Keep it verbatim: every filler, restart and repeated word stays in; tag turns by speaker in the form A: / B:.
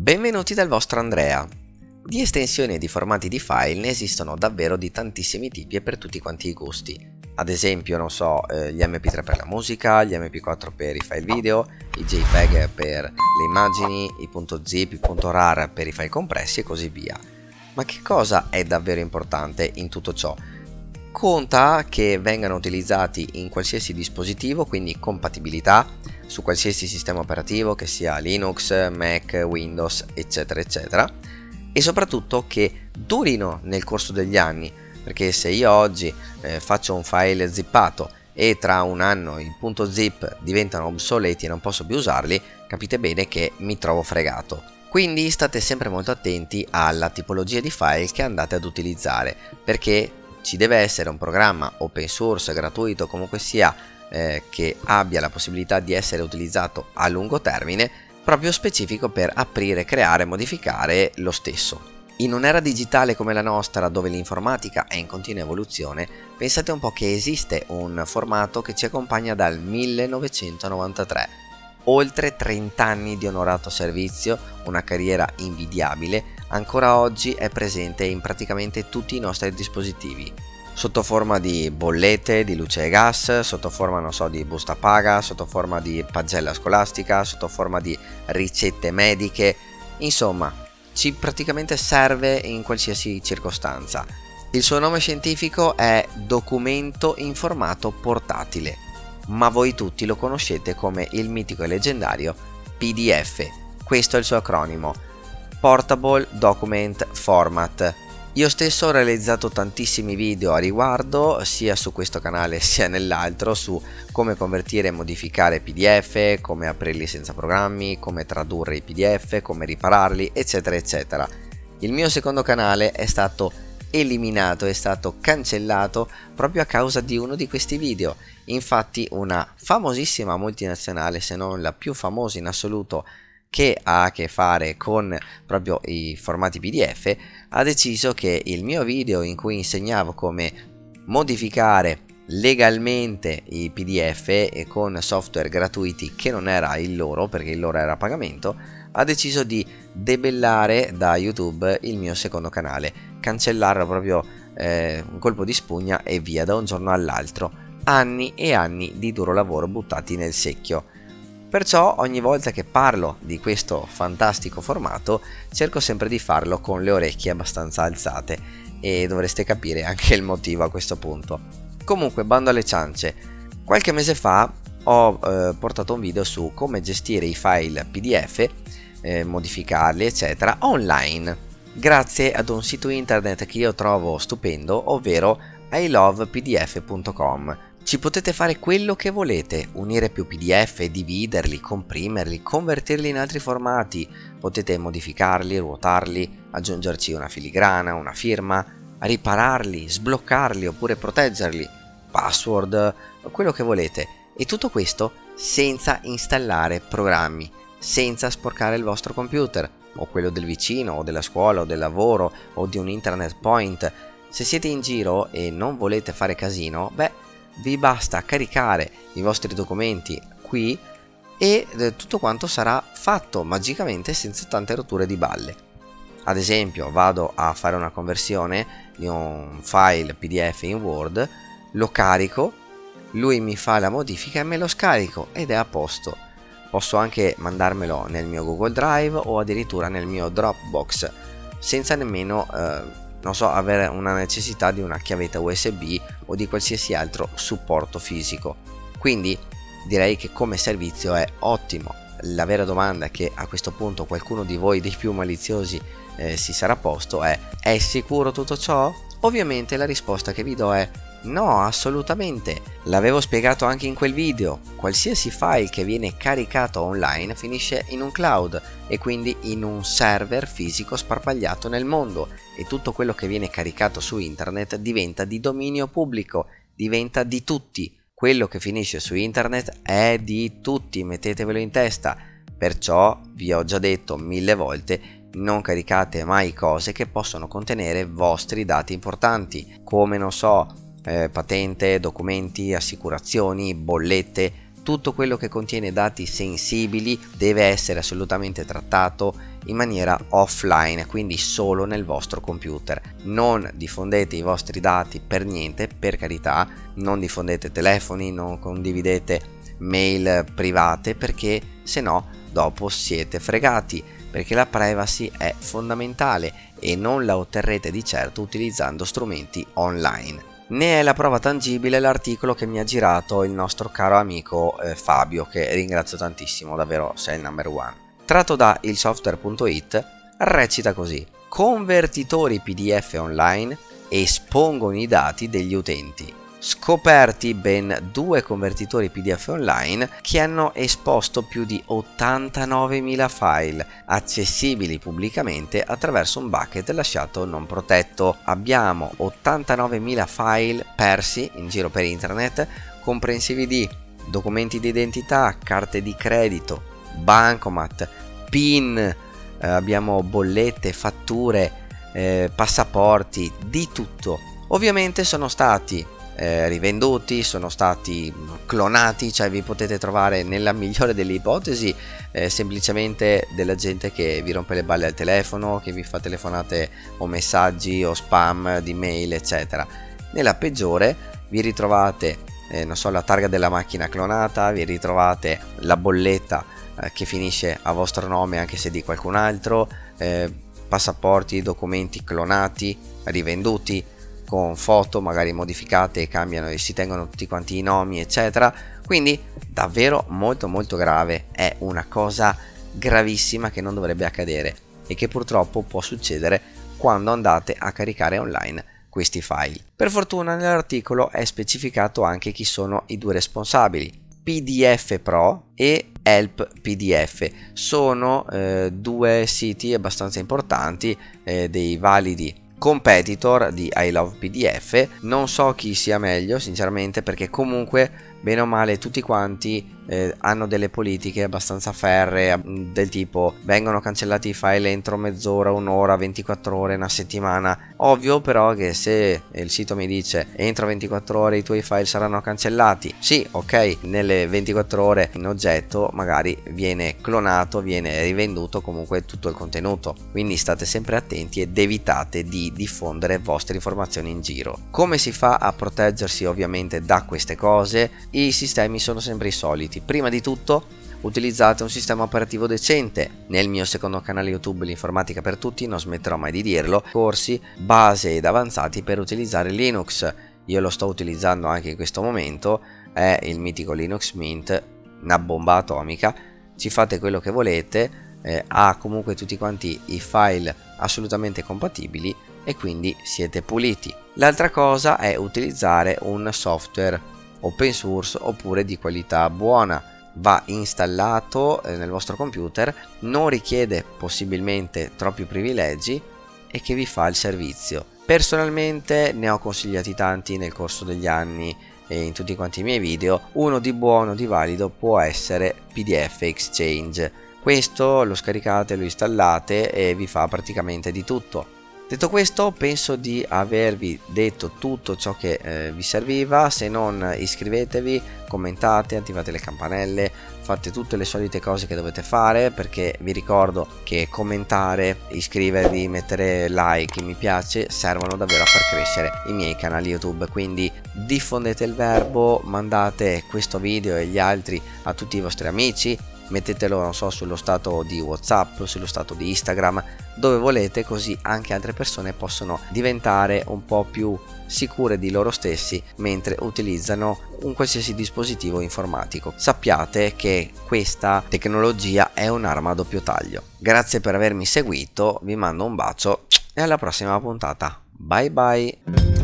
A: Benvenuti dal vostro Andrea. Di estensioni e di formati di file ne esistono davvero di tantissimi tipi e per tutti quanti i gusti. Ad esempio, non so, eh, gli emme pi tre per la musica, gli emme pi quattro per i file video, i JPEG per le immagini, i .zip, i .rar per i file compressi e così via. Ma che cosa è davvero importante in tutto ciò? Conta che vengano utilizzati in qualsiasi dispositivo, quindi compatibilità su qualsiasi sistema operativo, che sia Linux, Mac, Windows, eccetera eccetera, e soprattutto che durino nel corso degli anni, perché se io oggi eh, faccio un file zippato e tra un anno i .zip diventano obsoleti e non posso più usarli, capite bene che mi trovo fregato. Quindi state sempre molto attenti alla tipologia di file che andate ad utilizzare, perché ci deve essere un programma open source, gratuito, comunque sia, eh, che abbia la possibilità di essere utilizzato a lungo termine, proprio specifico per aprire, creare e modificare lo stesso. In un'era digitale come la nostra, dove l'informatica è in continua evoluzione, pensate un po' che esiste un formato che ci accompagna dal millenovecentonovantatré. Oltre trenta anni di onorato servizio, una carriera invidiabile, ancora oggi è presente in praticamente tutti i nostri dispositivi, sotto forma di bollette di luce e gas, sotto forma non so di busta paga, sotto forma di pagella scolastica, sotto forma di ricette mediche, insomma ci praticamente serve in qualsiasi circostanza. Il suo nome scientifico è documento in formato portatile, ma voi tutti lo conoscete come il mitico e leggendario P D F. Questo è il suo acronimo, Portable Document Format. Io stesso ho realizzato tantissimi video a riguardo, sia su questo canale sia nell'altro, su come convertire e modificare P D F, come aprirli senza programmi, come tradurre i P D F, come ripararli, eccetera eccetera. Il mio secondo canale è stato eliminato, è stato cancellato proprio a causa di uno di questi video. Infatti una famosissima multinazionale, se non la più famosa in assoluto, che ha a che fare con proprio i formati P D F, ha deciso che il mio video in cui insegnavo come modificare legalmente i P D F e con software gratuiti, che non era il loro perché il loro era a pagamento, ha deciso di debellare da YouTube il mio secondo canale, cancellarlo proprio eh, un colpo di spugna e via da un giorno all'altro. Anni e anni di duro lavoro buttati nel secchio. Perciò ogni volta che parlo di questo fantastico formato cerco sempre di farlo con le orecchie abbastanza alzate, e dovreste capire anche il motivo a questo punto. Comunque, bando alle ciance, qualche mese fa ho eh, portato un video su come gestire i file P D F, eh, modificarli eccetera online, grazie ad un sito internet che io trovo stupendo, ovvero i love p d f punto com. Ci potete fare quello che volete, unire più P D F, dividerli, comprimerli, convertirli in altri formati, potete modificarli, ruotarli, aggiungerci una filigrana, una firma, ripararli, sbloccarli oppure proteggerli, password, quello che volete, e tutto questo senza installare programmi, senza sporcare il vostro computer o quello del vicino o della scuola o del lavoro o di un internet point. Se siete in giro e non volete fare casino, beh, vi basta caricare i vostri documenti qui e tutto quanto sarà fatto magicamente senza tante rotture di balle. Ad esempio, vado a fare una conversione di un file P D F in Word, lo carico, lui mi fa la modifica e me lo scarico ed è a posto. Posso anche mandarmelo nel mio Google Drive o addirittura nel mio Dropbox, senza nemmeno eh, non so, avere una necessità di una chiavetta U S B o di qualsiasi altro supporto fisico. Quindi direi che come servizio è ottimo. La vera domanda che a questo punto qualcuno di voi dei più maliziosi eh, si sarà posto è: è sicuro tutto ciò? Ovviamente la risposta che vi do è no, assolutamente. L'avevo spiegato anche in quel video. Qualsiasi file che viene caricato online finisce in un cloud e quindi in un server fisico sparpagliato nel mondo, e tutto quello che viene caricato su internet diventa di dominio pubblico, diventa di tutti. Quello che finisce su internet è di tutti, mettetevelo in testa. Perciò vi ho già detto mille volte: non caricate mai cose che possono contenere vostri dati importanti, come non so, Eh, patente, documenti, assicurazioni, bollette, tutto quello che contiene dati sensibili deve essere assolutamente trattato in maniera offline, quindi solo nel vostro computer. Non diffondete i vostri dati per niente, per carità, non diffondete telefoni, non condividete mail private, perché se no dopo siete fregati, perché la privacy è fondamentale e non la otterrete di certo utilizzando strumenti online. Ne è la prova tangibile l'articolo che mi ha girato il nostro caro amico eh, Fabio, che ringrazio tantissimo, davvero sei il number one. Tratto da il software punto it, recita così: convertitori P D F online espongono i dati degli utenti. Scoperti ben due convertitori P D F online che hanno esposto più di ottantanovemila file accessibili pubblicamente attraverso un bucket lasciato non protetto. Abbiamo ottantanovemila file persi in giro per internet, comprensivi di documenti di identità, carte di credito, bancomat, PIN, eh, abbiamo bollette, fatture, eh, passaporti, di tutto. Ovviamente sono stati Eh, rivenduti, sono stati clonati, cioè vi potete trovare nella migliore delle ipotesi eh, semplicemente della gente che vi rompe le balle al telefono, che vi fa telefonate o messaggi o spam di mail eccetera. Nella peggiore vi ritrovate eh, non so, la targa della macchina clonata, vi ritrovate la bolletta eh, che finisce a vostro nome anche se di qualcun altro, eh, passaporti, documenti clonati, rivenduti con foto magari modificate e cambiano e si tengono tutti quanti i nomi eccetera. Quindi davvero molto molto grave, è una cosa gravissima che non dovrebbe accadere e che purtroppo può succedere quando andate a caricare online questi file. Per fortuna nell'articolo è specificato anche chi sono i due responsabili: P D F Pro e Help P D F. Sono eh, due siti abbastanza importanti, eh, dei validi competitor di I Love P D F. Non so chi sia meglio sinceramente, perché comunque bene o male tutti quanti eh, hanno delle politiche abbastanza ferree, del tipo vengono cancellati i file entro mezz'ora, un'ora, ventiquattro ore, una settimana. Ovvio però che se il sito mi dice entro ventiquattro ore i tuoi file saranno cancellati, sì, ok, nelle ventiquattro ore in oggetto magari viene clonato, viene rivenduto comunque tutto il contenuto, quindi state sempre attenti ed evitate di diffondere vostre informazioni in giro. Come si fa a proteggersi ovviamente da queste cose? I sistemi sono sempre i soliti. Prima di tutto utilizzate un sistema operativo decente. Nel mio secondo canale YouTube, l'informatica per tutti, non smetterò mai di dirlo, corsi base ed avanzati per utilizzare Linux. Io lo sto utilizzando anche in questo momento, è il mitico Linux Mint, una bomba atomica. Ci fate quello che volete, eh, ha comunque tutti quanti i file assolutamente compatibili e quindi siete puliti. L'altra cosa è utilizzare un software open source oppure di qualità buona. Va installato eh, nel vostro computer, non richiede possibilmente troppi privilegi e che vi fa il servizio. Personalmente ne ho consigliati tanti nel corso degli anni e in tutti quanti i miei video. Uno di buono, di valido può essere P D F Exchange. Questo lo scaricate, lo installate e vi fa praticamente di tutto. Detto questo, penso di avervi detto tutto ciò che eh, vi serviva. Se non, iscrivetevi, commentate, attivate le campanelle, fate tutte le solite cose che dovete fare, perché vi ricordo che commentare, iscrivervi, mettere like, mi piace, servono davvero a far crescere i miei canali YouTube. Quindi diffondete il verbo, mandate questo video e gli altri a tutti i vostri amici, mettetelo, non so, sullo stato di WhatsApp, sullo stato di Instagram, dove volete, così anche altre persone possono diventare un po' più sicure di loro stessi mentre utilizzano un qualsiasi dispositivo informatico. Sappiate che questa tecnologia è un'arma a doppio taglio. Grazie per avermi seguito, vi mando un bacio e alla prossima puntata. Bye bye!